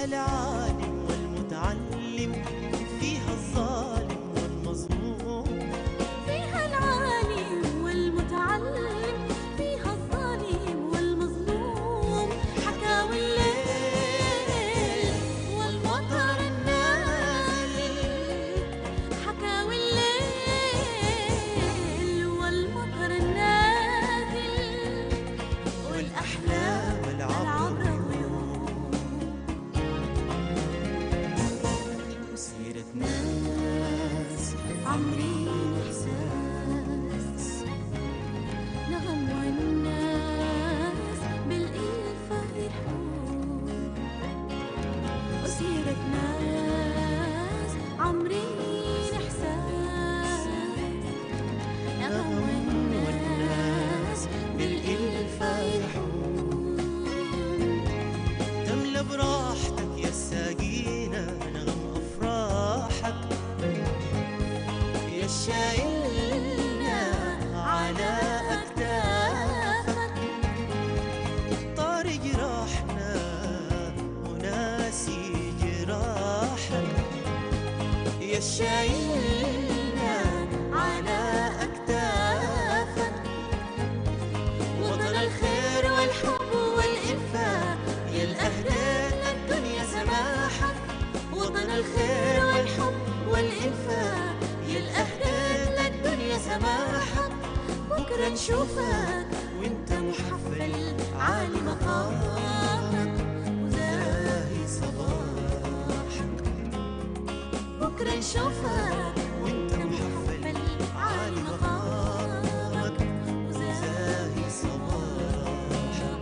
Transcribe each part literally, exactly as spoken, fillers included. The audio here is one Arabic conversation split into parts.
العالم والمتعلم، فيها الظالم والمظلوم. فيها العالم والمتعلم، فيها الظالم والمظلوم. حكاوي الليل والمطر النازل، حكاوي الليل والمطر النازل، والأحلام والعبر غيوم. وسيرة ناس عاملين إحساس، نغم والناس بالإلفة يرحون. وسيرة ناس عاملين إحساس، نغم والناس بالإلفة يرحون. تملى براحتك يا الساقينا نغم أفراحك، يا الشايلنا على أكتافك. طارق جراحنا وناسي جراحك، يا الشايلنا على أكتافك. وطن الخير والحب والإنفاق، يا الأهداف الدنيا سماحك. وطن الخير والحب والإنفاق، يا الأهداف الدنيا سماحك. بكرة نشوفك وانت محفل عالي مقامك وزاهي صباحك. بكرة نشوفك وانت محفل عالي مقامك وزاهي صباحك.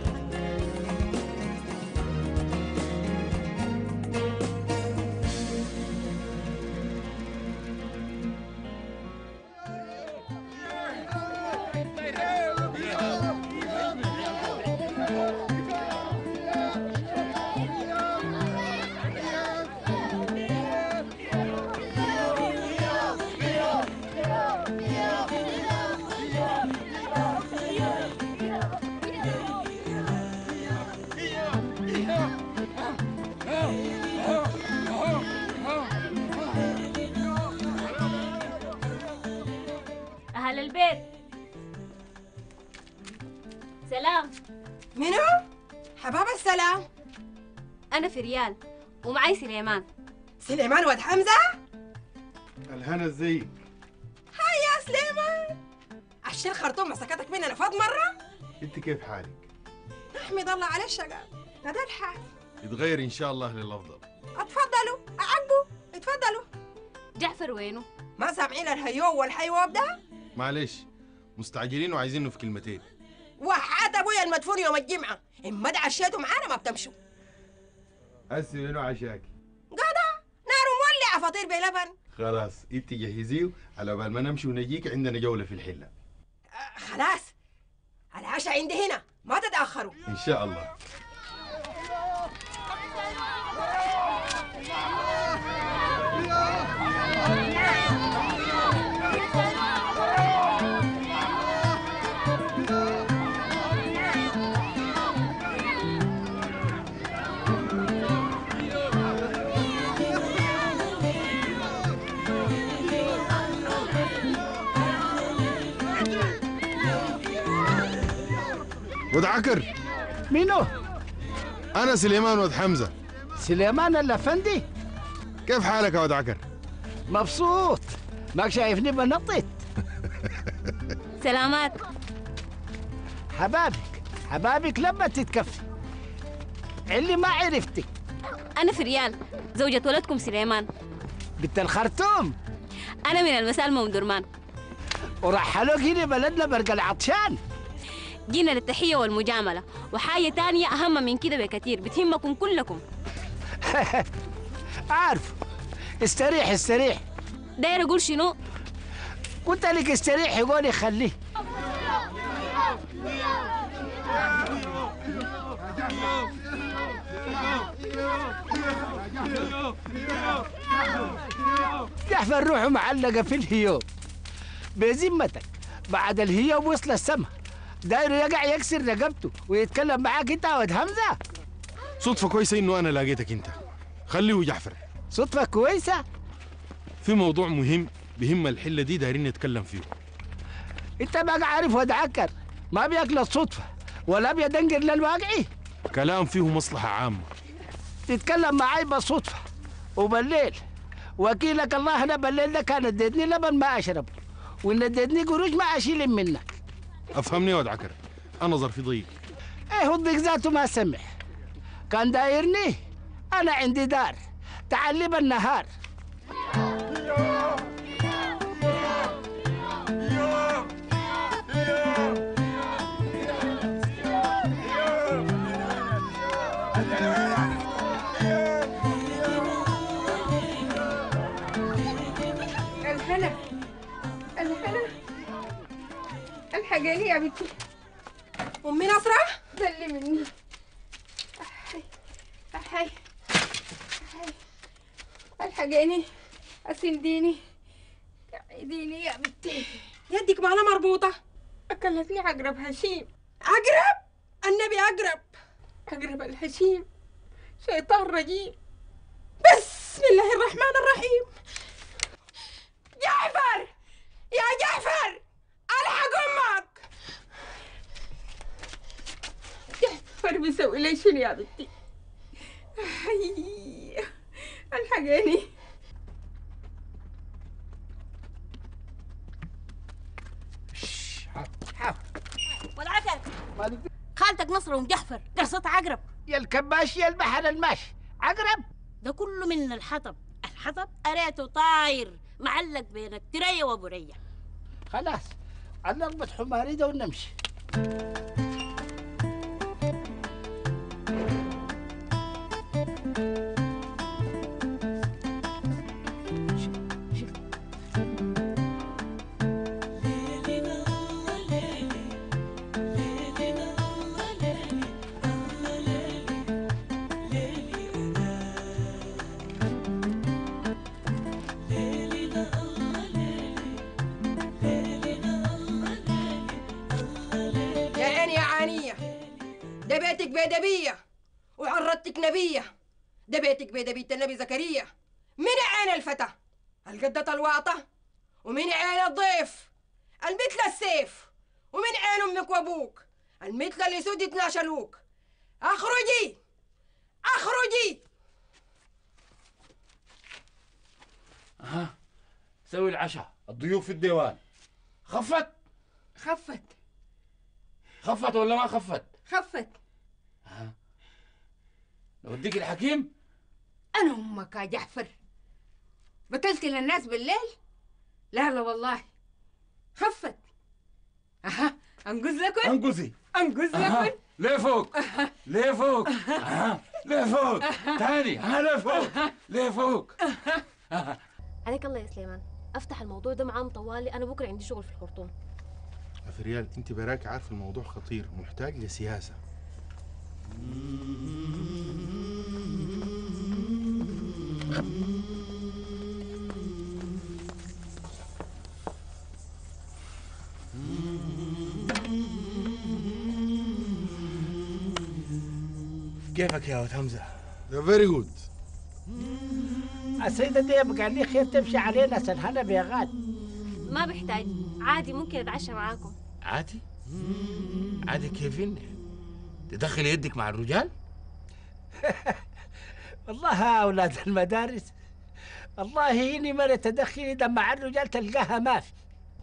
أهل البيت سلام. منو؟ حباب السلام. أنا في ريال ومعي سليمان. سليمان ولد حمزة؟ الهنا ازيك؟ هاي يا سليمان. عشان الخرطوم مسكتك مننا فض مرة؟ انت كيف حالك؟ نحمد الله على الشقاء، هذا الحال. يتغير ان شاء الله للافضل. اتفضلوا اعقبوا، اتفضلوا. جعفر وينه؟ ما سامعين الهيو والحيواب ده؟ معلش مستعجلين وعايزينه في كلمتين. وحات ابويا المدفون يوم الجمعة، اما عشيتوا معانا ما بتمشوا. هسه منو عشاكي؟ قاعدة نار مولعة فطير بلبن. خلاص انت جهزيه على بال ما نمشي ونجيك، عندنا جولة في الحلة. آه خلاص العشاء عندي هنا، ما تتأخروا ان شاء الله. ود عكر. مينو؟ انا سليمان ود حمزة. سليمان الافندي؟ كيف حالك يا ود عكر؟ مبسوط، ماك شايفني بنطط. سلامات. حبابك حبابك لما تتكفي اللي ما عرفتك. أنا في ريال زوجة ولدكم سليمان. بنت الخرطوم. أنا من المسالمة أم درمان. ورحلوك هنا بلدنا برق العطشان. جينا للتحية والمجاملة، وحاجة تانية أهم من كده بكتير بتهمكم كلكم. عارف. استريح استريح. داير أقول شنو؟ قلت لك استريح يقول خليه. جعفر روحه معلقة في الهيوب. بذمتك بعد الهيوب وصل السما داير يقع يكسر رقبته ويتكلم معاك انت يا ولد حمزة. صدفة كويسة انه انا لاقيتك انت. خليه جعفر. صدفة كويسة. في موضوع مهم بهم الحلة دي دايرين نتكلم فيه. انت بقى عارف واد عكر ما بياكل الصدفة ولا بيدنقر للواقعي. كلام فيه مصلحة عامة. تتكلم معاي بالصدفة وبالليل، وكيلك الله انا بالليل ده كان اديتني لبن ما اشرب، وان اديتني قروش ما اشيل منك. افهمني يا واد عكر، انا ظرفي ضيق. ايه الضيق ذاته ما سمح، كان دايرني انا عندي دار تعلي بالنهار. الهنا الهنا الحقيني يا بنتي. أمي نصرة دلي مني. أحي أحي أحي الحقيني أسنديني ساعديني يا بنتي. يدك معنا مربوطة. أكلتني عقرب هشيم. عقرب؟ النبي عقرب. عقرب الهشيم شيطان رجيم. بسم الله الرحمن الرحيم. جعفر يا جعفر الحق امك. جعفر بيسوي لي شنو يا بنتي؟ الحقيني. والعكر خالتك نصر ام جعفر قرصت عقرب. يا الكباش يا البحر الماشي عقرب. ده كله من الحطب. الحطب قريته طاير معلق بين الترية وبرية. خلاص نربط حماري ده ونمشي. ده بيتك بيدبية وعرضتك نبية. ده بيتك بيدبية النبي زكريا. من عين الفتى القدة الواطة، ومن عين الضيف المثل السيف، ومن عين امك وابوك المثل اللي سود يتناشلوك. اخرجي اخرجي. ها سوي العشاء، الضيوف في الديوان. خفت خفت خفت ولا ما خفت؟ خفت. ها نوديك الحكيم. انا امك يا جعفر بتلتي للناس بالليل؟ لا لا والله خفت. اها انقذ لكم. انقذي انقذ لكم. ليه فوق ليه فوق أه. ليه فوق تاني. ها ليه فوق ليه فوق. عليك الله يا سليمان، افتح الموضوع ده معاهم طوالي. انا بكره عندي شغل في الخرطوم. فريال انت براك عارف الموضوع خطير محتاج لسياسه. كيفك يا ولد حمزه؟ فيري جود. السيدة دي يبقى لي خير تمشي علينا سنهنا بيغاد. ما بحتاج، عادي ممكن اتعشى معاكم. عادي؟ عادي كيفين؟ تدخل يدك مع الرجال؟ والله يا أولاد المدارس، والله إني مرة تدخلي ده مع الرجال تلقاها ما في.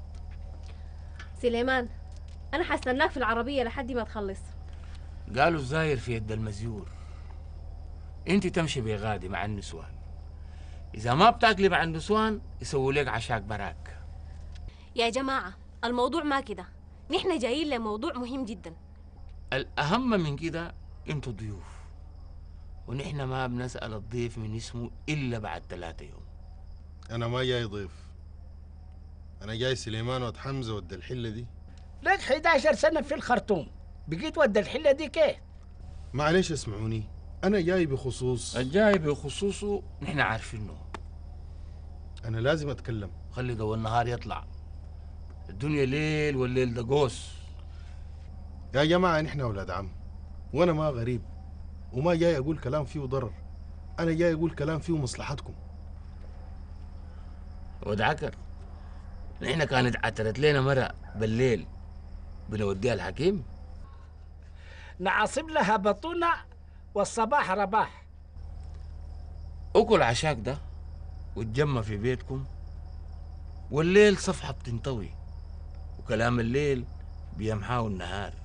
سليمان أنا حستناك في العربية لحد ما تخلص. قالوا الزاير في يد المزيور. أنت تمشي بغادي مع النسوان. إذا ما بتاكلي مع النسوان يسووا لك عشاك براك. يا جماعة الموضوع ما كده، نحن جايين لموضوع مهم جدا. الأهم من كده أنتوا ضيوف، ونحن ما بنسأل الضيف من اسمه إلا بعد ثلاثة يوم. انا ما جاي ضيف، انا جاي سليمان ود حمزه ود الحله دي. لك إحدى عشرة سنة في الخرطوم، بقيت ود الحلة دي كيف؟ معلش اسمعوني، انا جاي بخصوص. الجاي بخصوصه نحن عارفينه. انا لازم اتكلم. خلي ضوء النهار يطلع، الدنيا ليل والليل ده قوس. يا جماعه نحن اولاد عم، وانا ما غريب وما جاي اقول كلام فيه ضرر. انا جاي اقول كلام فيه مصلحتكم. ودعكر نحن كانت عترت لنا مرة بالليل بنوديها الحكيم. نعصب لها بطونة والصباح رباح. اكل عشاك ده وتجمع في بيتكم، والليل صفحة بتنطوي وكلام الليل بيمحاو النهار.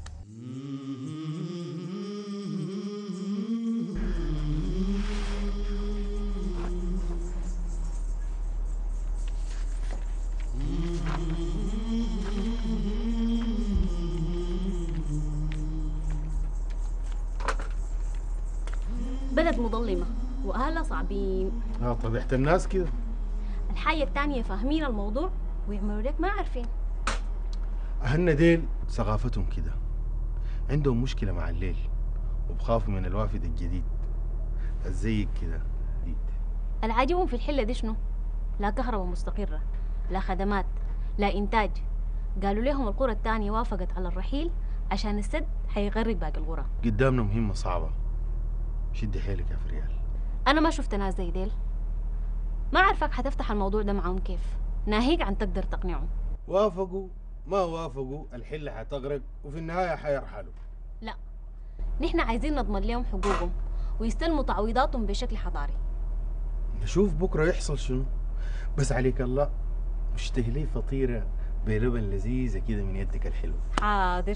بلد مظلمة وأهلها صعبين. اه طبيعة الناس كده. الحاجة التانية فاهمين الموضوع ويعملوا لك ما عارفين. أهلنا ديل ثقافتهم كده، عندهم مشكلة مع الليل وبخافوا من الوافد الجديد الزيك كده جديد. العاجبهم في الحلة دي شنو؟ لا كهرباء مستقرة، لا خدمات، لا إنتاج. قالوا لهم القرى التانية وافقت على الرحيل عشان السد حيغرق باقي القرى. قدامنا مهمة صعبة، شد حيلك يا فريال. أنا ما شفت ناس زي ديل، ما عارفك حتفتح الموضوع ده معهم كيف، ناهيك عن تقدر تقنعهم. وافقوا ما وافقوا الحلة حتغرق وفي النهاية حيرحلوا. لا، نحن عايزين نضمن لهم حقوقهم ويستلموا تعويضاتهم بشكل حضاري. نشوف بكرة يحصل شنو، بس عليك الله اشتهي لي فطيرة بلبن لذيذة كده من يدك الحلو. حاضر.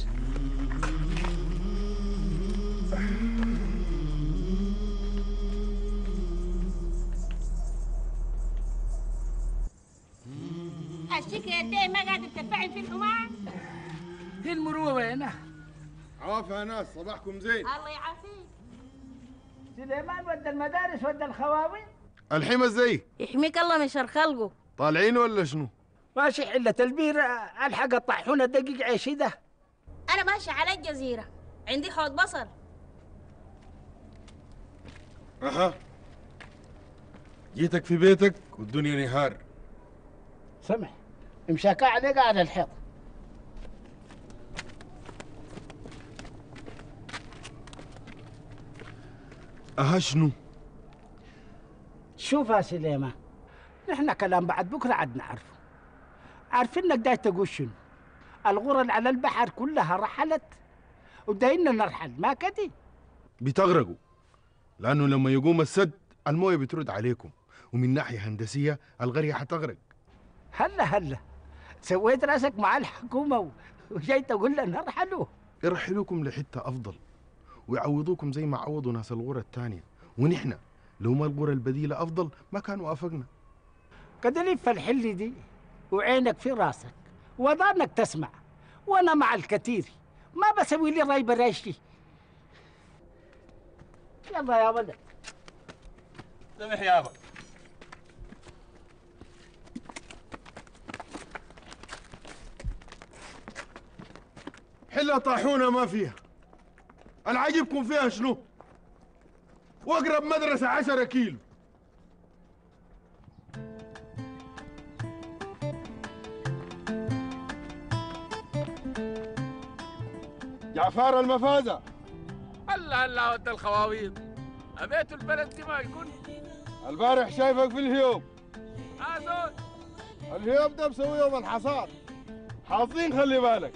الشكل الداي ما قاعد تتبعي في الحمار. هي المروة وينها؟ عافية يا ناس، صباحكم زين. الله يعافيك. سليمان ودى المدارس ودى الخواوين. الحين ازاي؟ يحميك الله من شر خلقه. طالعين ولا شنو؟ ماشي حلة البير، الحق الطاحونة دقيق عيشي ده. أنا ماشي على الجزيرة، عندي حوض بصل. اها جيتك في بيتك والدنيا نهار. سمح امشاكا عليك على الحيط. اها شنو؟ شوف يا سليمان، نحن كلام بعد بكره عاد نعرفه. عارفين انك داي تقول شنو؟ الغرى اللي على البحر كلها رحلت وداينا نرحل، ما كدي؟ بتغرقوا، لانه لما يقوم السد المويه بترد عليكم، ومن ناحيه هندسيه القريه حتغرق. هلا هلا سويت راسك مع الحكومه وجاي تقول لنا نرحلوا. يرحلوكم لحته افضل ويعوضوكم زي ما عوضوا ناس الغرى الثانيه، ونحن لو ما الغرى البديله افضل ما كان وافقنا. قد لف الحل دي وعينك في راسك وضانك تسمع، وانا مع الكثير ما بسوي لي راي براشي. يلا يا ولد سمح يابا. حلة طاحونة ما فيها، العجبكم فيها شنو؟ واقرب مدرسة عشرة كيلو. جعفار المفازة. هلا هلا ود الخواويط، أبيت البلد دي ما يكون. البارح شايفك في الهيوم. آه الهيوم ده مسوي يوم الحصاد، حاصلين خلي بالك.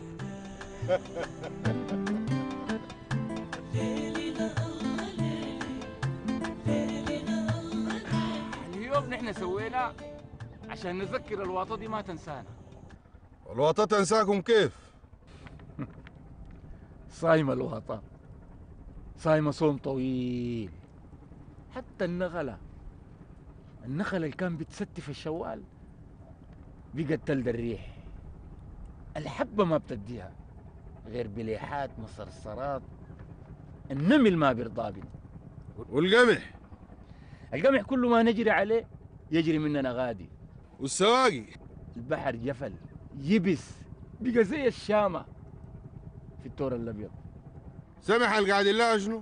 اليوم نحن سوينا عشان نذكر الواطة دي ما تنسانا. الوطة تنساكم كيف؟ صايمة الوطة، صايمة صوم طويل. حتى النغلة النخلة اللي كان بتستف الشوال بقت تلد الريح. الحبة ما بتديها غير بليحات مصرصرات، النمل ما بيرضى بنا. والقمح؟ القمح كل ما نجري عليه يجري مننا غادي. والسواقي؟ البحر جفل يبس بقى زي الشامة في التور الأبيض. سمح القاعد الله شنو؟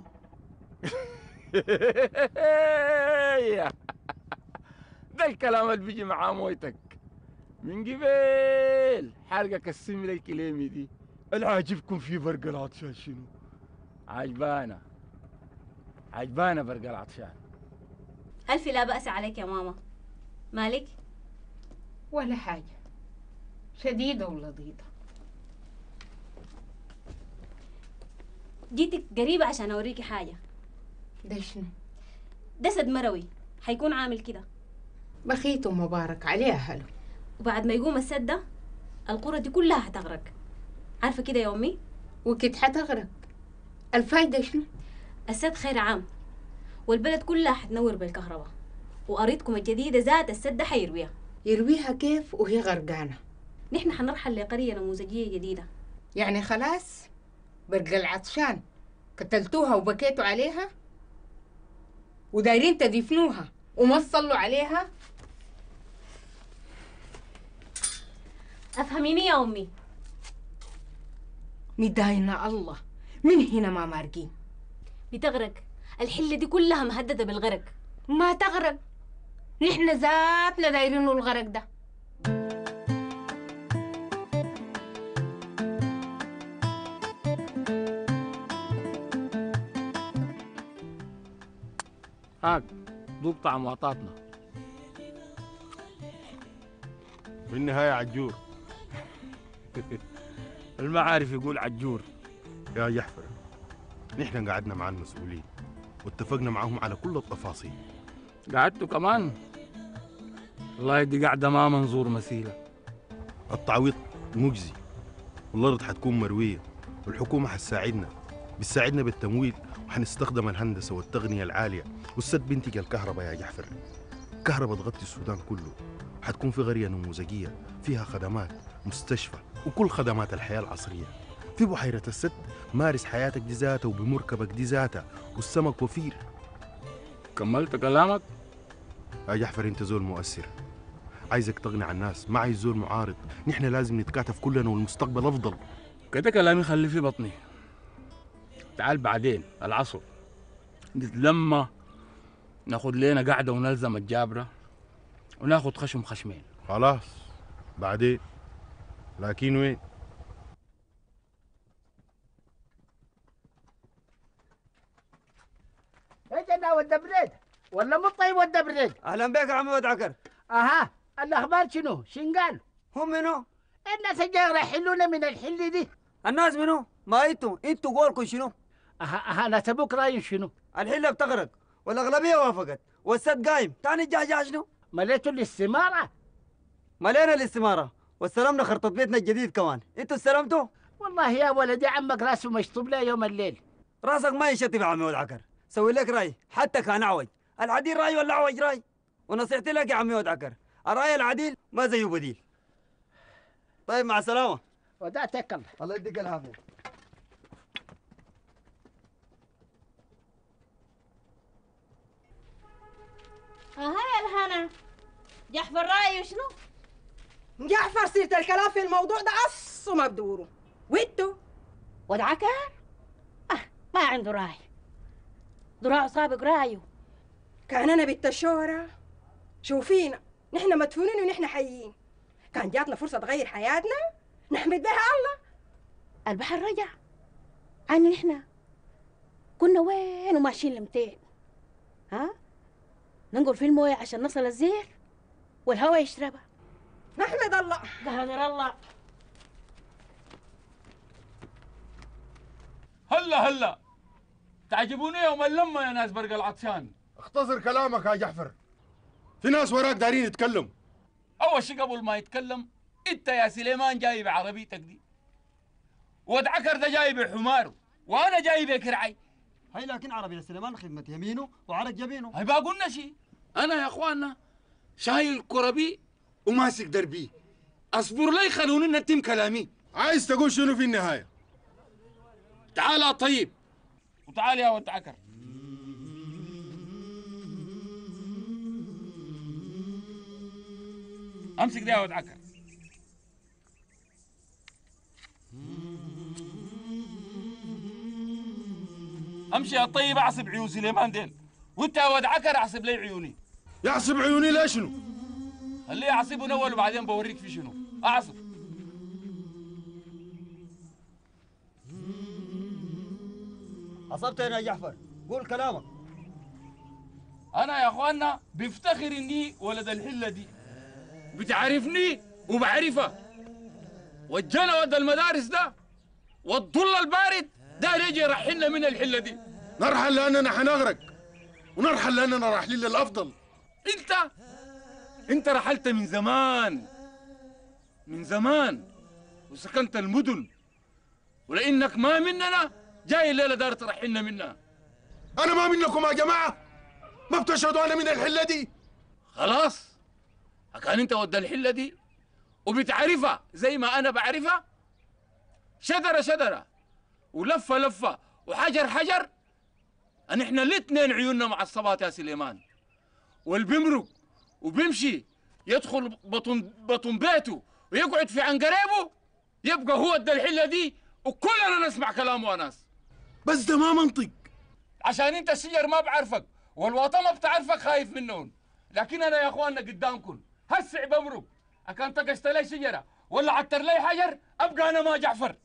ده الكلام اللي بيجي مع مويتك من قبل حرقك السملة الكليمي دي. العاجبكم في برق العطشان شنو؟ عجبانا عجبانا برق العطشان. ألف لا بأس عليك يا ماما. مالك؟ ولا حاجة، شديدة ولضيضة. جيتك قريبة عشان أوريكي حاجة. ده شنو؟ ده سد مروي حيكون عامل كده، بخيت ومبارك عليها حلو. وبعد ما يقوم السد ده القرى دي كلها حتغرق، عارفة كده يا أمي؟ وكده حتغرق، الفايدة شنو؟ السد خير عام والبلد كلها حتنور بالكهرباء، وقريتكم الجديدة ذات السد ده حيرويها. يرويها كيف وهي غرقانة؟ نحن حنرحل لقرية نموذجية جديدة. يعني خلاص برق العطشان قتلتوها وبكيتوا عليها ودايرين تدفنوها وما تصلوا عليها؟ أفهميني يا أمي. مداينا الله، من هنا ما مارقين. بتغرق، الحلة دي كلها مهددة بالغرق. ما تغرق، نحن ذاتنا دايرينه الغرق ده. هاك ذوق طعم وطاطنا. في النهاية عجور. المعارف يقول عجور. يا جحفر، نحن قعدنا مع المسؤولين واتفقنا معهم على كل التفاصيل. قعدتوا كمان؟ والله دي قاعدة ما منظور مثيلة. التعويض مجزي والأرض حتكون مروية والحكومة حتساعدنا، بتساعدنا بالتمويل وحنستخدم الهندسة والتقنية العالية، والسد بينتج الكهرباء يا جحفر. كهرباء تغطي السودان كله، وحتكون في قرية نموذجية فيها خدمات، مستشفى وكل خدمات الحياة العصرية. في بحيرة السد مارس حياتك دي ذاتها وبمركبك دي ذاتها، والسمك وفير. كملت كلامك؟ يا جحفر انت زول مؤثر، عايزك تقنع الناس، ما عايز زول معارض. نحن لازم نتكاتف كلنا والمستقبل افضل. كده كلامي خلي في بطني. تعال بعدين العصر نتلمى، ناخد لنا قعده ونلزم الجابره وناخد خشم خشمين. خلاص بعدين، لكن وين؟ ايش انا ود بريد ولا مو طيب ود بريد؟ اهلا بك يا عمي ود عكر. اها، الاخبار شنو؟ شن قالوا؟ هم منو؟ الناس الجاي راح يحلونا من الحل دي. الناس منو؟ ما انتوا انتوا قولكم شنو؟ اها اها، ناس ابوك رايهم شنو؟ الحله بتغرق والاغلبيه وافقت والسد قايم، تاني الجعجع شنو؟ مليتوا الاستماره؟ ملينا الاستماره واستلمنا خرطة بيتنا الجديد كمان، انتوا استلمتوا؟ والله يا ولدي عمك راسه مشطوب له يوم الليل. راسك ما ينشطب يا عمي ود عكر، سوي لك راي حتى كان اعوج، العديل راي ولا اعوج راي؟ ونصيحتي لك يا عمي ود عكر، الراي العديل ما زيه بديل. طيب مع السلامه. ودعتك الله. الله يديك العافيه. ها يا الهنا، جحفر رايه شنو؟ جعفر سيرة الكلام في الموضوع ده أصله ما بدوره. وانتو ود عكر؟ اه ما عنده راي، ذراع سابق رايه. كان أنا بنت الشهرة، شوفينا نحن مدفونين ونحن حيين، كان جاتنا فرصة تغير حياتنا نحمد بها الله. البحر رجع عني، نحن كنا وين وماشيين لمتين؟ ها؟ ننقل في المويه عشان نصل الزير والهواء يشربها. نحمد الله. قادر الله. هلا هلا تعجبوني يوم اللمه يا ناس برق العطشان. اختصر كلامك يا جحفر، في ناس وراك دارين يتكلم. اول شيء قبل ما يتكلم، انت يا سليمان جاي بعربيتك دي، ود عكر ده جاي بحماره، وانا جاي بكرعي. هاي لكن عربي يا سليمان خدمة يمينه وعرق جبينه. هاي بقى قلنا شيء. انا يا اخواننا شايل كربي وماسك دربي، اصبر لي خلوني نتم كلامي. عايز تقول شنو في النهاية؟ تعال يا طيب، وتعال يا ود عكر. امسك ده يا ود عكر. امشي يا طيب، اعصب عيون سليمان ديل، وانت يا ود عكر اعصب لي عيوني. يعصب عيوني ليش شنو؟ خليه يعصبون اول وبعدين بوريك في شنو. اعصب. عصبت يا جعفر، قول كلامك. انا يا اخوانا بفتخر اني ولد الحله دي، بتعرفني وبعرفها. وجانا ود المدارس ده والظل البارد ده يجي يرحلنا من الحله دي. نرحل لاننا حنغرق، ونرحل لاننا رايحين للافضل. انت انت رحلت من زمان من زمان وسكنت المدن، ولانك ما مننا جاي الليله دار ترحلنا منها. انا ما منكم يا جماعه، ما بتشهدوا انا من الحله دي. خلاص كان انت ود الحله دي وبتعرفها زي ما انا بعرفها، شدره شدره ولفه لفه وحجر حجر، ان احنا الاثنين عيوننا مع الصبات يا سليمان. واللي بيمرق وبيمشي يدخل بطن بطن بيته ويقعد في عنقريبه يبقى هو ود الحله دي، وكلنا نسمع كلامه يا ناس. بس ده ما منطق، عشان انت الشجر ما بعرفك والوطن ما بتعرفك خايف منهم. لكن انا يا اخواننا قدامكم هسع بمرق، اكان طقشت لي شجره ولا عتر لي حجر ابقى انا ما جعفر.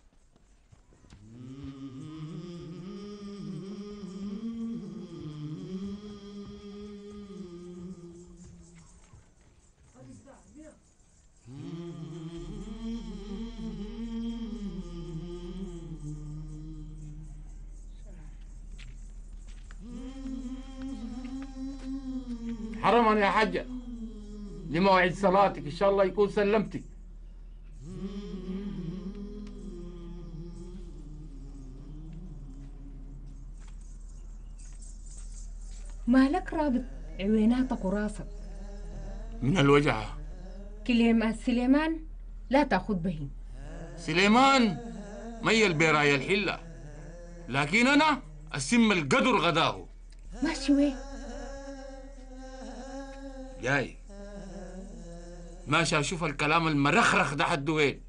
حرما يا حجة لموعد صلاتك، إن شاء الله يكون سلمتك. مالك رابط عويناتك وراسك من الوجع. كلمات سليمان لا تاخذ بهن. سليمان ميل براي الحلة، لكن أنا أسم القدر غداه. ماشي وين؟ جاي ماشي اشوف الكلام المرخرخ ده حده وين.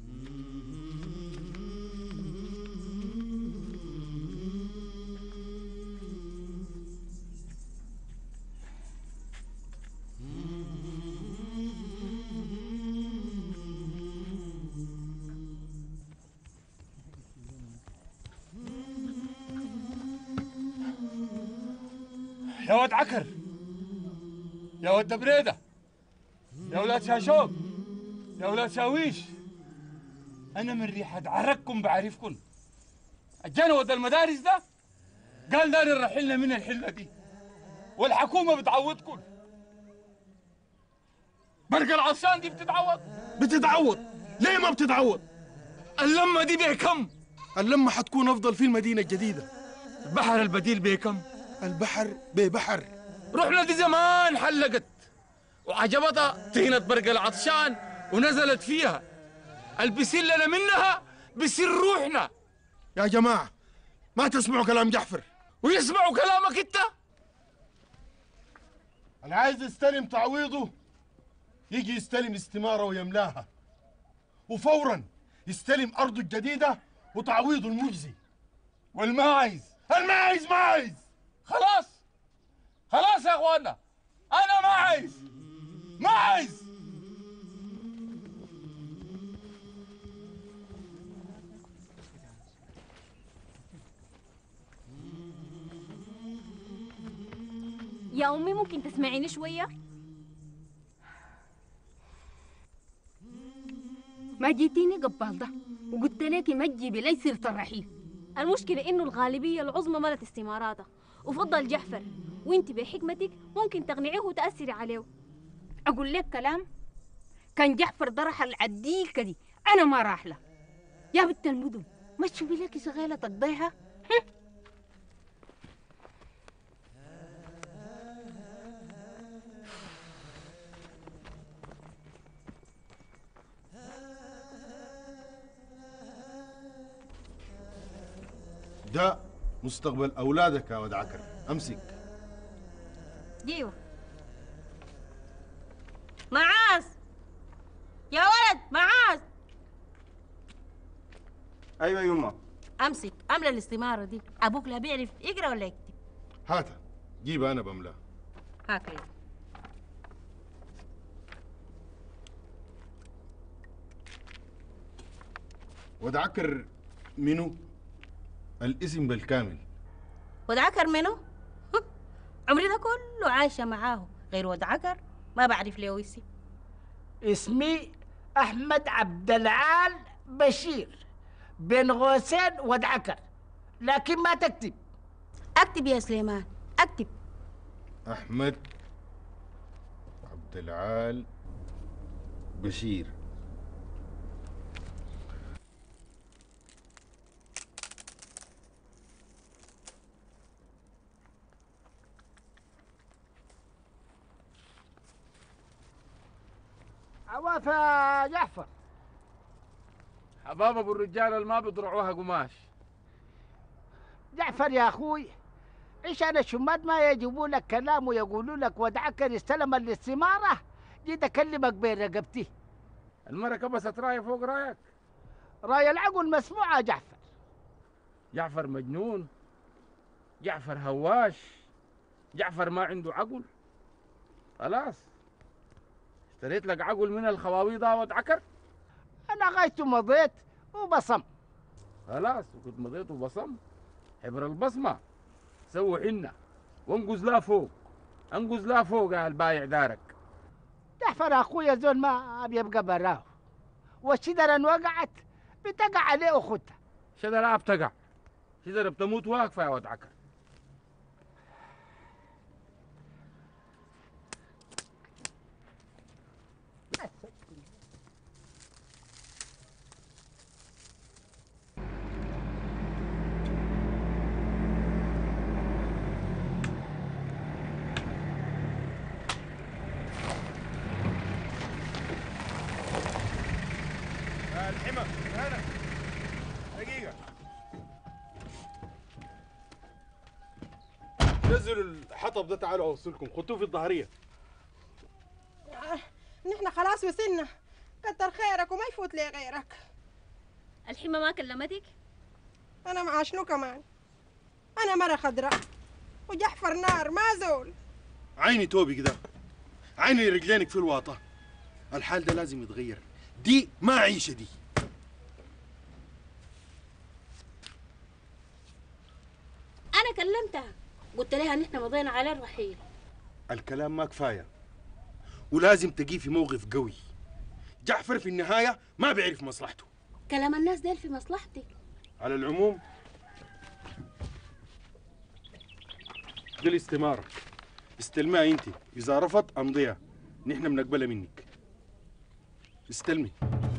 يا ود عكر، يا ود بريده، يا ولاد شاشوب، يا ولاد شاويش، أنا من ريحة عرقكم بعرفكم. أجانا ود المدارس ده قال داري نرحلنا من الحلة دي، والحكومة بتعوضكم. برق العطشان دي بتتعوض؟ بتتعوض. ليه ما بتتعوض؟ اللمة دي بكم؟ اللمة حتكون أفضل في المدينة الجديدة. البحر البديل بكم؟ البحر ببحر. رحنا دي زمان حلقت وعجبتها طينة برق العطشان ونزلت فيها، البسيل لنا منها بسير روحنا. يا جماعة ما تسمعوا كلام جعفر ويسمعوا كلامك انت. اللي عايز يستلم تعويضه يجي يستلم استمارة ويملاها، وفورا يستلم أرضه الجديدة وتعويضه المجزي. والما عايز الما عايز ما عايز. خلاص خلاص يا اخوانا، انا ما عايز ما عايز. يا أمي ممكن تسمعيني شوية؟ ما جيتيني قبال ده وقلت لك ما تجيبي لي سيرة الرحيل. المشكلة إنه الغالبية العظمى ملت استماراتها وفضل جعفر، وانت بحكمتك ممكن تقنعيه وتأثري عليه. أقول لك كلام، كان جعفر ده راح العديل كدي أنا ما راح له. يا بنت المدن ما تشوفي لك شغالة تقضيها. ده مستقبل أولادك يا ود عكر، أمسك. ديو معاذ يا ولد، معاذ. ايوه يما. امسك املى الاستماره دي. ابوك لا بيعرف يقرا ولا يكتب. هاتها جيبها أنا بملاها. هاكلي. ود عكر منو؟ الاسم بالكامل. ود عكر منو؟ عمري ده كله عايشة معاه غير ود عكر ما بعرف ليه اسم. اسمي أحمد عبد العال بشير بن غوسين ود عكر، لكن ما تكتب. اكتب يا سليمان اكتب. أحمد عبد العال بشير. عواف يا جعفر. حباب ابو الرجال اللي ما بيضرعوها قماش. جعفر يا اخوي، ايش انا الشماد ما يجيبوا لك كلام ويقولوا لك ود عكر استلم الاستماره، جيت اكلمك بين رقبتي. المرة كبست رايه فوق رايك. راي العقل مسموعه يا جعفر. جعفر مجنون، جعفر هواش، جعفر ما عنده عقل. خلاص اشتريت لك عقل من الخواويض ود عكر. انا غايته مضيت وبصم. خلاص وكنت مضيت وبصم، حبر البصمه سوي حنه وانقز لا فوق، انقز لا فوق يا البايع دارك. جعفر اخويا زول ما بيبقى براه، والشجره ان وقعت بتقع عليه اخوتها. شجره بتقع، شجره بتموت واقفه يا ود عكر. الحمى هنا دقيقة. نزلوا الحطب ده، تعالوا اوصلكم، خدوه في الظهرية. نحن خلاص وصلنا، كتر خيرك وما يفوت لي غيرك. الحمى ما كلمتك؟ أنا مع شنو كمان؟ أنا مرة خضراء وجحفر نار ما زول. عيني توبي كده، عيني رجلينك في الواطة. الحال ده لازم يتغير، دي ما عيشة دي. انا كلمتها قلت لها ان احنا مضينا على الرحيل. الكلام ما كفاية، ولازم تجي في موقف قوي. جعفر في النهاية ما بيعرف مصلحته. كلام الناس ديل في مصلحتك. على العموم دي الاستمارة، استلمها انت، اذا رفض امضيها، نحن بنقبلها منك. استلمي.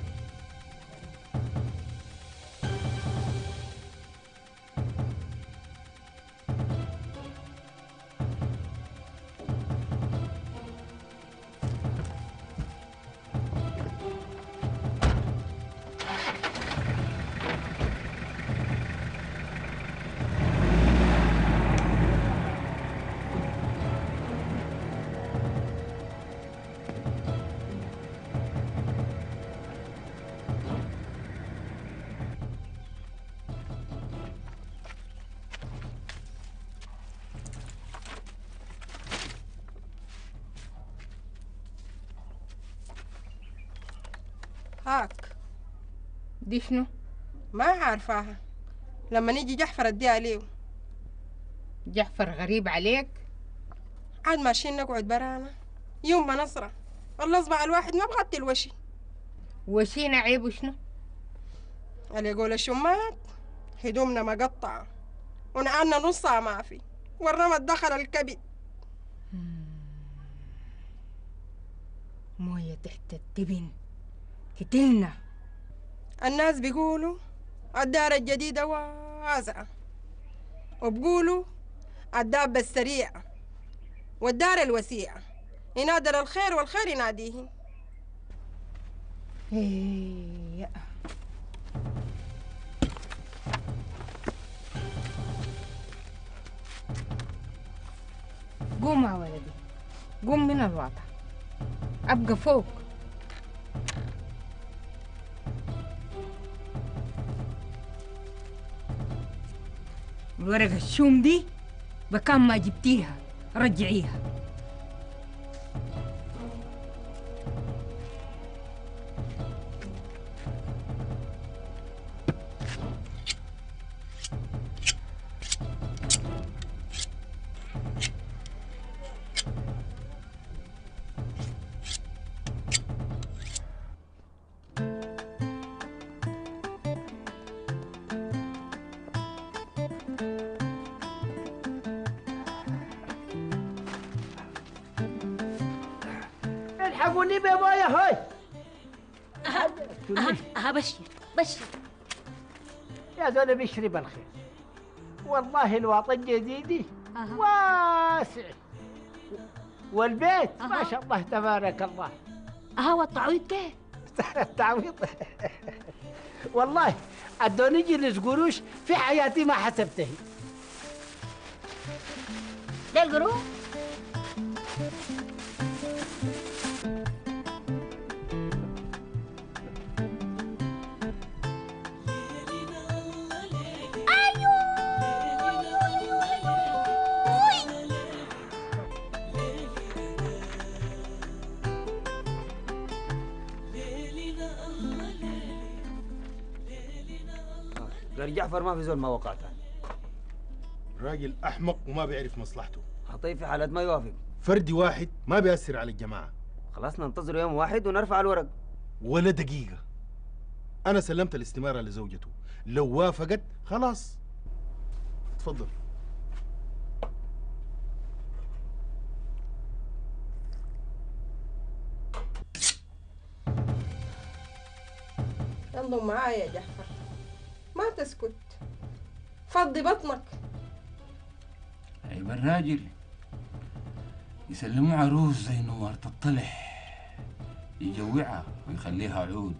هاك دي شنو؟ ما عارفاها، لما نيجي جحفر اديها ليه. جحفر غريب عليك؟ عاد ماشيين نقعد برانا يوم ما نصرة، والله اصبع الواحد ما بغطي الوشي. وشينا عيب شنو؟ اللي يقول الشمات هدومنا مقطعة ونعالنا نصها ما في، والرمد دخل الكبد. موية تحت التبن كتلنا. الناس بيقولوا الدار الجديدة واسعة، وبقولوا الدابة السريعة، والدار الوسيعة ينادر الخير والخير يناديه. إيه. قوم يا ولدي، قوم من الوضع، أبقى فوق. الورقة الشوم دي بكام ما جبتيها رجعيها. الحقوني بمويه هاي. أها أها أها بشر بشر يا زول بيشرب الخير. والله الواطن الجديدي واسع، والبيت ما شاء الله تبارك الله. أها والتعويض كيف؟ التعويض والله ادوني جلس قروش في حياتي ما حسبته. ده القروش؟ قال جعفر ما في زول ما وقعته. راجل احمق وما بيعرف مصلحته. خطيب في حالة ما يوافق. فردي واحد ما بيأثر على الجماعة. خلاص ننتظر يوم واحد ونرفع الورق. ولا دقيقة. أنا سلمت الاستمارة لزوجته، لو وافقت خلاص. تفضل. انضم معايا يا جعفر، ما تسكت، فضي بطنك. عيب الراجل يسلموا عروس زي نوار تطلح، يجوعها ويخليها عود.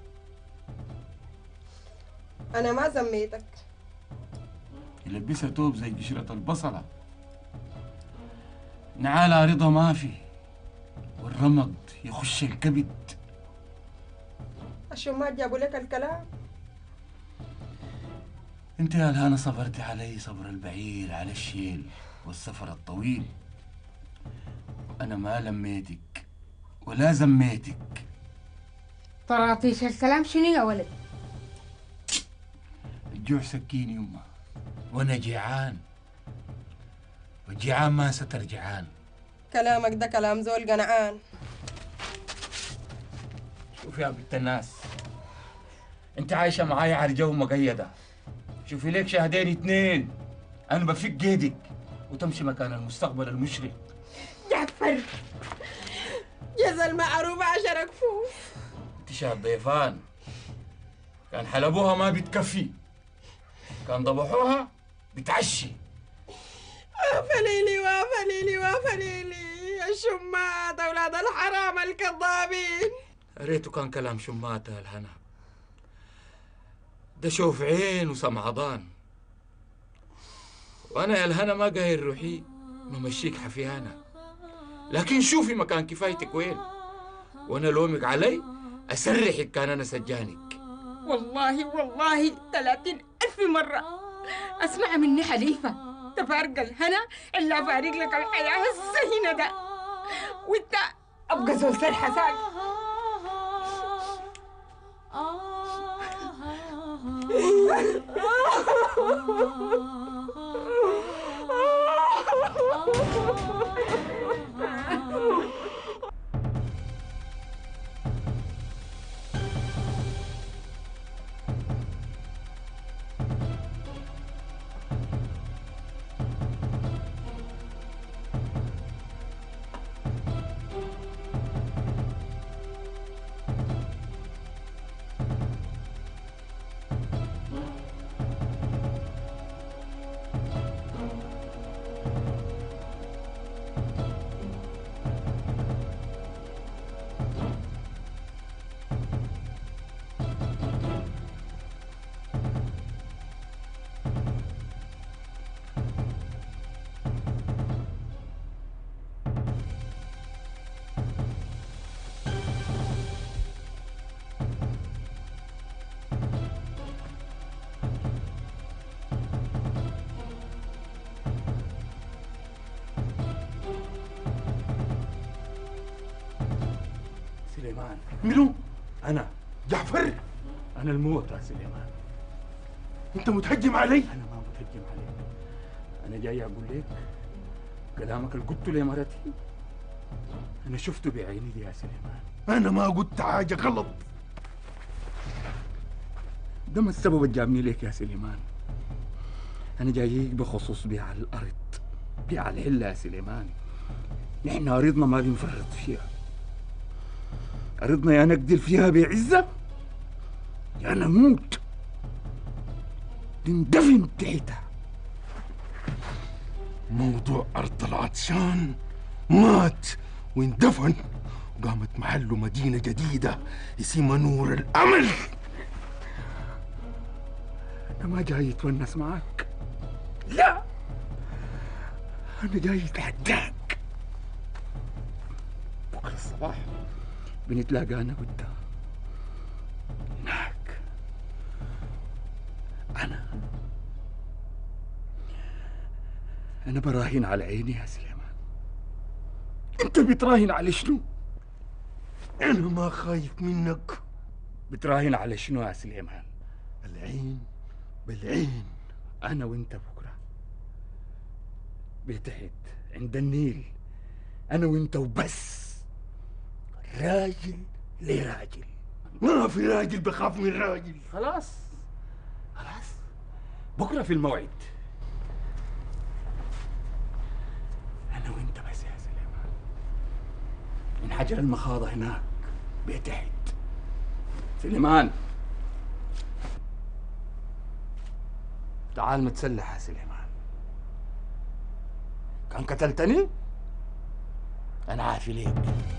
انا ما زميتك. يلبسها توب زي قشرة البصلة، نعالها رضا ما في، والرمض يخش الكبد. الشمات جابوا لك الكلام. انت يا الهنا صبرتي علي صبر البعير على الشيل والسفر الطويل. انا ما لميتك ولا زميتك. طراطيش الكلام شنو يا ولد؟ الجوع سكين يما، وانا جيعان، والجيعان ما ستر جيعان. كلامك ده كلام زول قنعان. شوفي يا بنت الناس، انت عايشه معايا عرجه ومقيده. شوفي لك شهدين اتنين انا بفك جيدك وتمشي مكان المستقبل المشرق. جعفر جزا المعروف عشر كفوف. انت شهد ضيفان، كان حلبوها ما بتكفي، كان ضبحوها بتعشي. وافليلي وافليلي وافليلي الشمات اولاد الحرام الكذابين. ريته كان كلام شماتة الهنا، ده شوف عين وسمعضان. وانا يا الهنا ما قايل روحي ممشيك حفيانة، لكن شوفي مكان كفايتك وين، وانا لومك علي اسرحك كان انا سجانك. والله والله ثلاثين ألف مرة أسمع مني حليفة تفارق الهنا إلا أفارق لك الحياة الزينة ده، وأنت أبقى زول سرحة ساق. سليمان. منو؟ أنا جعفر. أنا الموت يا سليمان. أنت متهجم علي؟ أنا ما متهجم عليك، أنا جاي أقول لك كلامك اللي قلته لمرتي أنا شفته بعيني دي يا سليمان. أنا ما قلت حاجة غلط. ده ما السبب اللي جابني لك يا سليمان. أنا جايك بخصوص بيع الأرض، بيع الحلة يا سليمان. نحن أرضنا ما بنفرط فيها، أرضنا يا نقتل فيها بعزة يا نموت نندفن تحتها. موضوع أرض العطشان مات واندفن، وقامت محله مدينة جديدة اسمها نور الأمل. أنا ما جاي أتونس معك، لا، أنا جاي أتحداك. بكرة الصباح بنتلاقى أنا قدام هناك. أنا أنا براهن على عيني يا سليمان. أنت بتراهن على شنو؟ أنا ما خايف منك. بتراهن على شنو يا سليمان؟ العين بالعين. أنا وأنت بكرة بتحت عند النيل، أنا وأنت وبس، راجل لراجل. ما في راجل بخاف من راجل. خلاص خلاص، بكرة في الموعد أنا وأنت بس يا سليمان، من حجر المخاضة هناك بتحت. سليمان تعال متسلح يا سليمان. كان قتلتني أنا عافي ليك.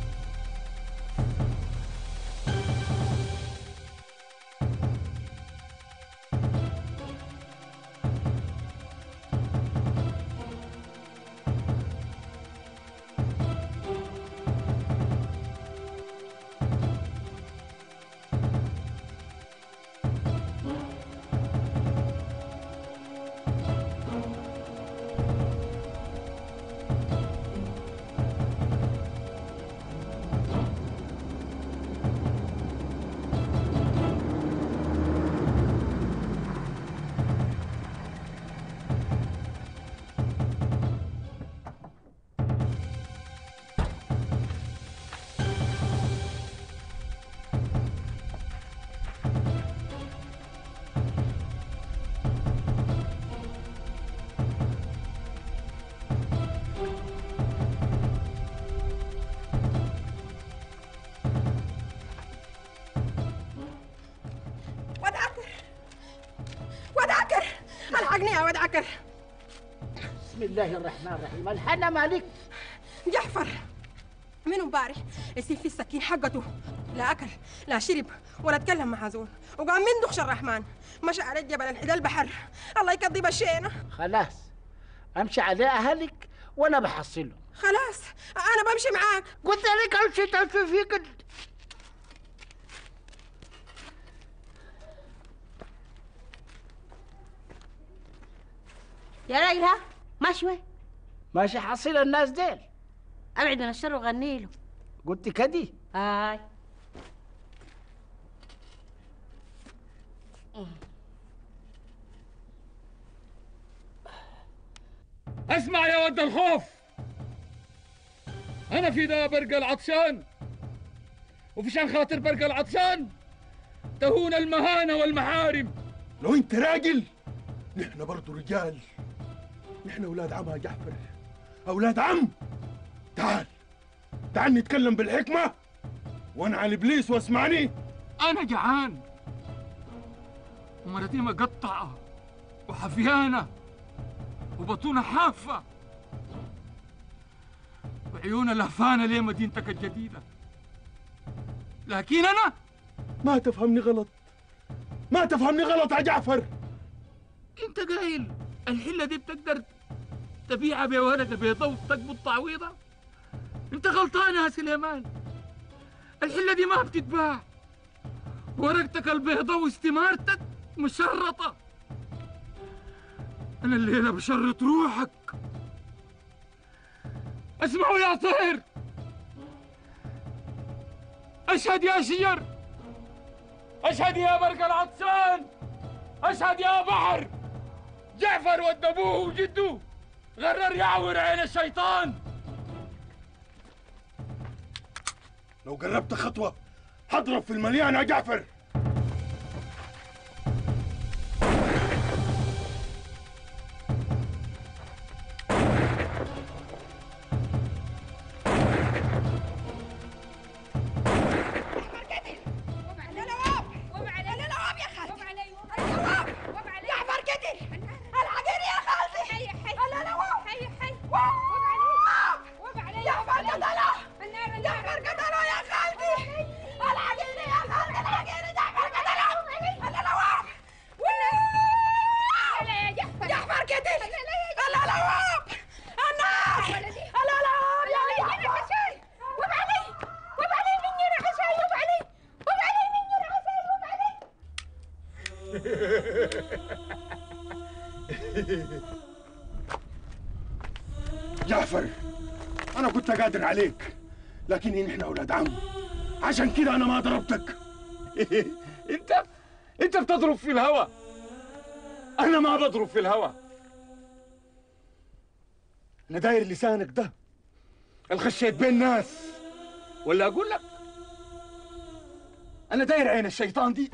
الحقني يا ود عكر. بسم الله الرحمن الرحيم. الحنا مالك؟ جعفر من امبارح يسيب في السكين حقته، لا اكل لا شرب ولا تكلم مع زول، وقام من دخش الرحمن مشى على الجبل الحدا البحر، الله يقضي بشينا. خلاص امشي على اهلك وانا بحصله. خلاص انا بمشي معاك. قلت لك امشي تمشي فيك. يا راجل ها ماشي وين؟ ماشي حصل الناس ديل. ابعد من الشر وغني له. قلت كدي؟ هاي اسمع يا ود الخوف، انا في ده برقى العطشان، وفيشان خاطر برقى العطشان تهون المهانه والمحارم. لو انت راجل نحن برضو رجال، نحن اولاد عمها جعفر، اولاد عم. تعال تعال نتكلم بالحكمه وانا على ابليس واسمعني. انا جعان ومرتي مقطعه وحفيانه وبطونها حافه وعيونها لهفانه ليه مدينتك الجديده، لكن انا ما تفهمني غلط، ما تفهمني غلط يا جعفر. انت قايل الحله دي بتقدر تبيعها بورقه بيضاء وتقبض تعويضه؟ انت غلطان يا سليمان، الحله دي ما بتتباع، ورقتك البيضاء واستمارتك مشرطه. انا الليله بشرط روحك. اسمعوا يا طير، اشهد يا شجر، اشهد يا برق العطشان، اشهد يا بحر، جعفر ود ابوه وجده غرر يعور عين الشيطان. لو قربت خطوه حضرب في المليان يا جعفر. جعفر، أنا كنت قادر عليك، لكن نحن أولاد عم، عشان كده أنا ما ضربتك. أنت أنت بتضرب في الهوا، أنا ما بضرب في الهوا. أنا داير لسانك ده الخشيت بين ناس، ولا أقول لك أنا داير عين الشيطان دي.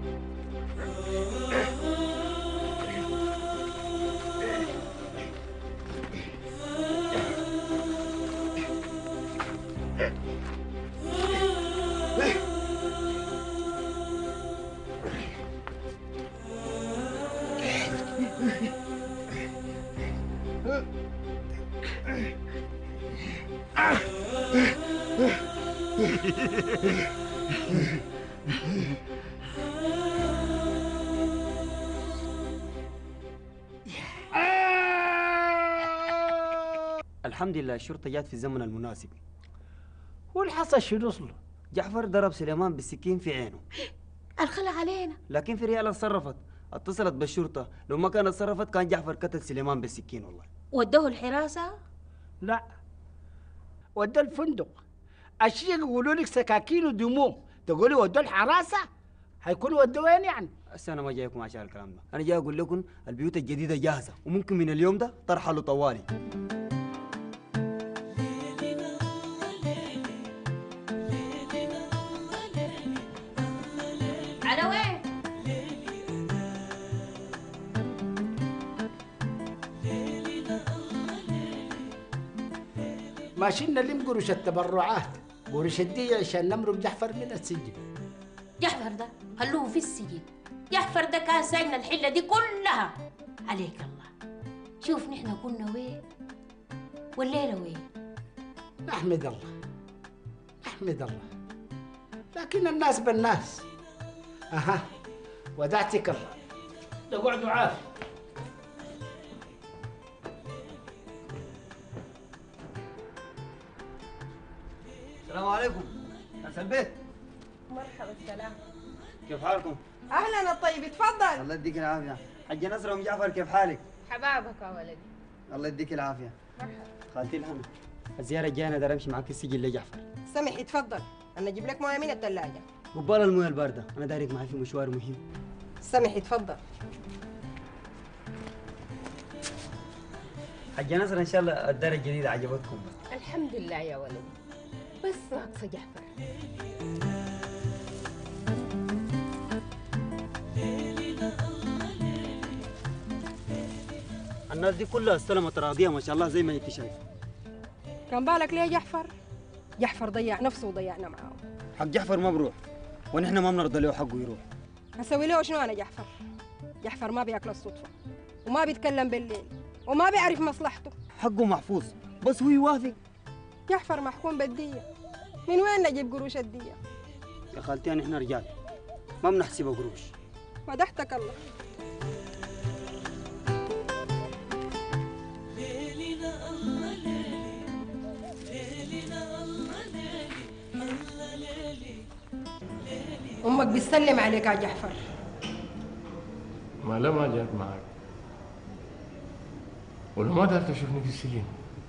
الحمد لله الشرطة جات في الزمن المناسب. والحصل شنو له؟ جعفر ضرب سليمان بالسكين في عينه. الخلع علينا. لكن في ريال اتصرفت، اتصلت بالشرطة، لو ما كانت اتصرفت كان جعفر قتل سليمان بالسكين والله. ودوه الحراسة؟ لا، ودوه الفندق. الشيء يقولوا لك سكاكين ودموع، تقولي ودوه الحراسة؟ هيكونوا ودوه وين يعني؟ هسه انا ما جايكم عشان الكلام ده، انا جاي اقول لكم البيوت الجديدة جاهزة وممكن من اليوم ده ترحلوا طوالي. على وين؟ ماشيين نلم قروش التبرعات، قروش الدية عشان نمرق جعفر من السجن. جعفر ده خلوه في السجن. جعفر ده كان سايقنا الحلة دي كلها. عليك الله، شوف نحن كنا وين والليلة وين. نحمد الله نحمد الله، لكن الناس بالناس. اها ودعتك الله، اقعدوا عافية. السلام عليكم، ناس البيت. مرحبا السلام. كيف حالكم؟ اهلا الطيب، اتفضل. الله يديك العافية. حجة نصر ام جعفر كيف حالك؟ حبابك يا ولدي. الله يديك العافية. مرحبا. خالتي الهنا، الزيارة الجاية انا داير امشي معك في السجن لجعفر. سمح اتفضل، انا اجيب لك مويه من الثلاجة. قبال المويه الباردة، انا دايرك معي في مشوار مهم. سمح اتفضل. حجة نصر ان شاء الله الدار الجديدة عجبتكم. الحمد لله يا ولدي، بس ناقصة جعفر. الناس دي كلها استلمت راضية ما شاء الله زي ما انت شايف. كان بالك ليه جعفر؟ جعفر ضيع نفسه وضيعنا معاه. حق جعفر ما بروح، ونحن ما بنرضى له حقه يروح. هسوي له شنو انا جعفر؟ جعفر ما بياكل الصدفة، وما بيتكلم بالليل، وما بيعرف مصلحته. حقه محفوظ، بس هو يوافق. جعفر محكوم بالدية، من وين نجيب قروش الدية؟ يا خالتي نحن رجال ما بنحسبها قروش. مدحتك الله. أمك بتسلم عليك يا جعفر. ما لا ما جات معك، ولو ما دارت تشوفني في السجن.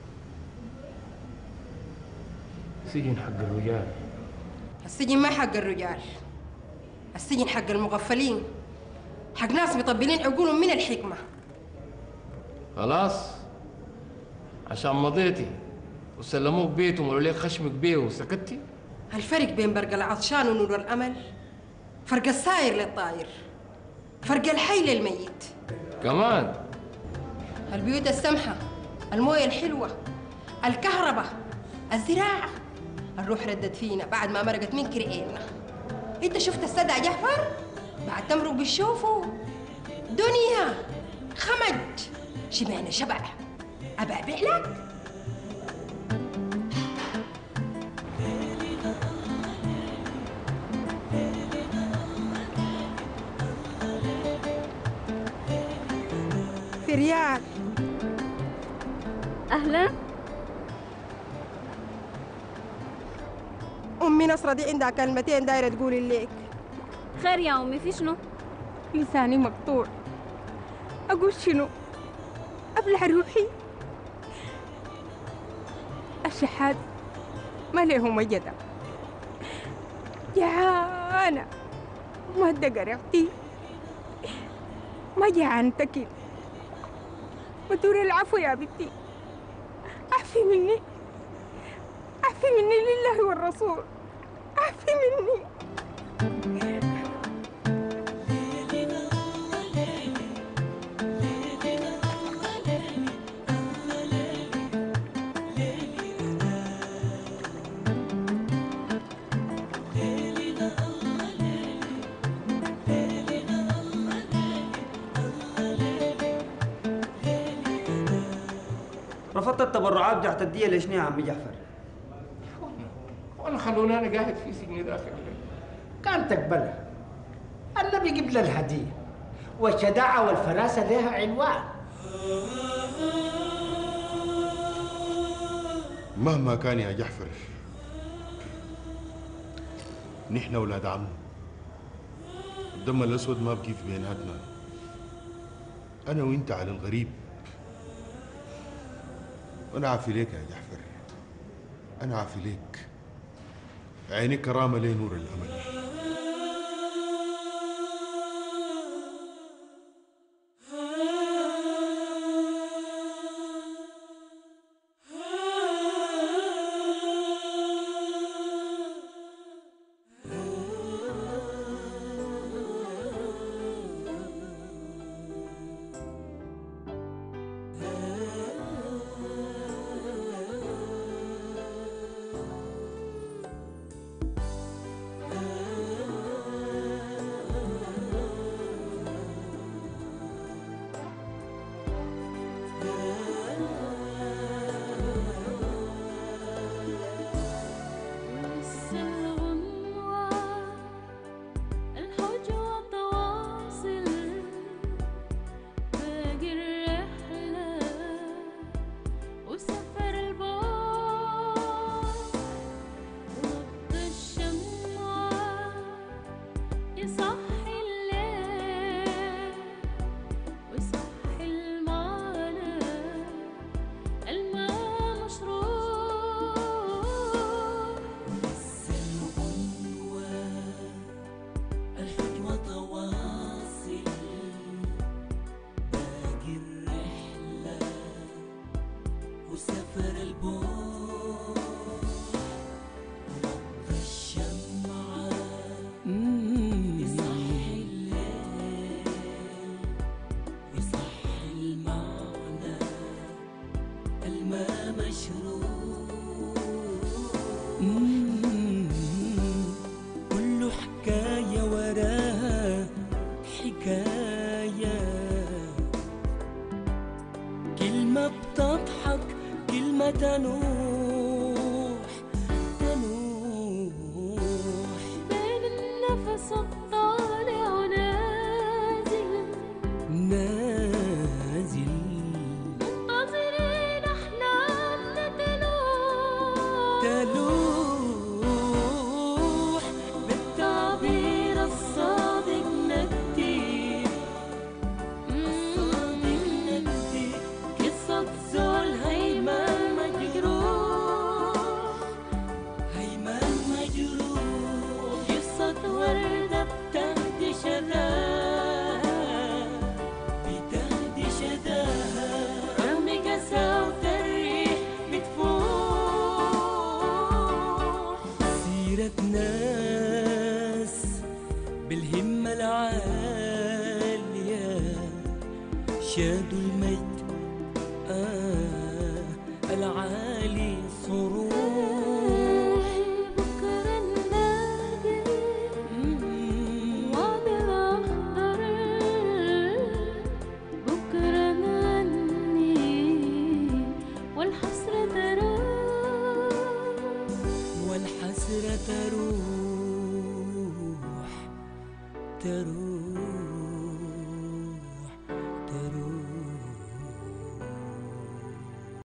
سجن حق الرجال. السجن ما حق الرجال، السجن حق المغفلين، حق ناس مطبلين عقولهم من الحكمة. خلاص عشان مضيتي وسلموك بيتهم وقالوا لك خشمك بيه وسكتي. الفرق بين برق العطشان ونور الأمل فرق الساير للطاير، فرق الحي للميت. كمان البيوت السمحة، الموية الحلوة، الكهرباء، الزراعة، الروح ردت فينا بعد ما مرقت من كرئينا. انت شفت السدى يا جعفر؟ بعد تمرق بالشوفه دنيا خمج شبعنا شبع. أبى أبيع لك؟ في ريال. أهلا. أمي نصرة دي عندها كلمتين دايرة تقولي ليك. خير يا أمي، في شنو؟ لساني مقطوع أقول شنو؟ أبلع روحي. الشحات ما له مجدة، جعانة ما قرعتي، ما جعانتك. بدور العفو يا بنتي، اعفي مني، اعفي مني لله والرسول، اعفي مني. رفضت التبرعات بتاعت الدية ليش يا عمي جعفر؟ وانا خلوني انا قاعد في سجن داخل. كان تقبلها. النبي قبل الهدية، والشجاعة والفراسة لها عنوان. مهما كان يا جعفر، نحن ولاد عم، الدم الأسود ما بقي في بيناتنا. أنا وأنت على الغريب، وأنا عافي ليك يا جعفر، أنا عافي ليك. عينك كرامة لي نور الأمل. تنوح تنوح بين النفس الطالع ونازل نازل منتظرين أحلامنا تلوح تلوح بالتعبير الصادق نكتب الصادق نكتب قصة زول هيمن وردة بتهدي شذاها بتهدي شذاها رغم قساوة الريح بتفوح سيرة ناس بالهمة العالية شادوا المجد آه العالي صروح والحسرة تروح تروح